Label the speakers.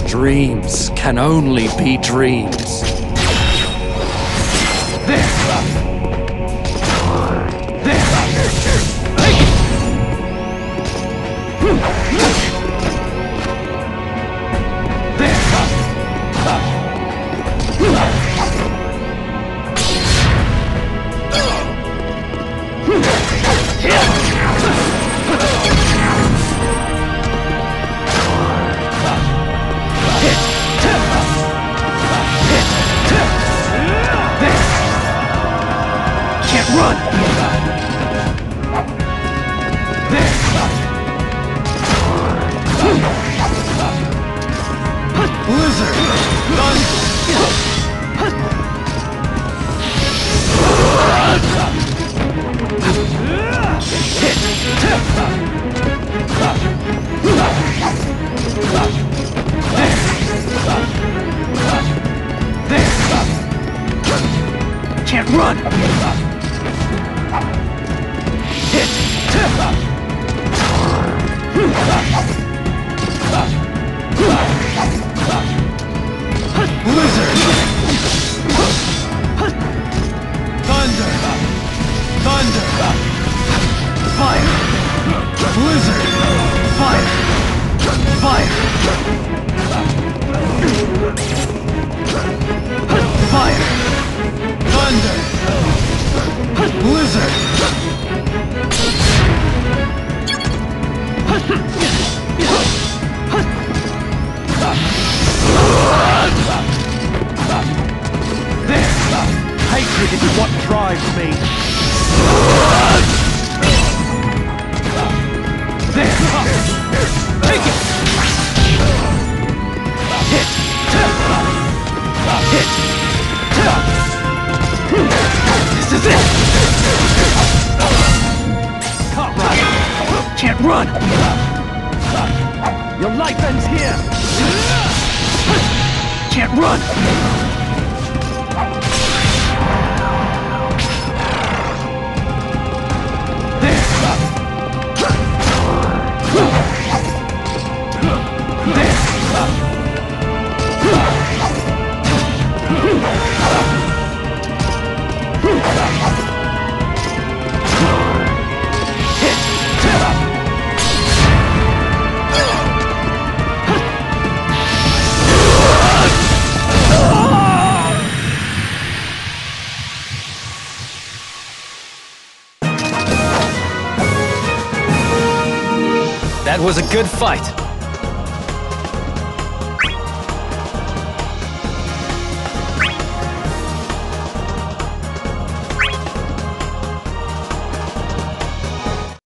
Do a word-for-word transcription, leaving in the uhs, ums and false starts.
Speaker 1: Dreams can only be dreams.
Speaker 2: There! There! Take it! There! Can't run! There! Blizzard! Done! Hit! There! There! Can't run! Hit! Blizzard! Thunder! Thunder! Fire! Blizzard! Fire! Fire! Fire! Thunder! Blizzard! There! Hatred is what drives me. There! Take it! Hit! Hit! This is it! Can't run! Your life ends here! Can't run! There! There!
Speaker 1: That was a good fight.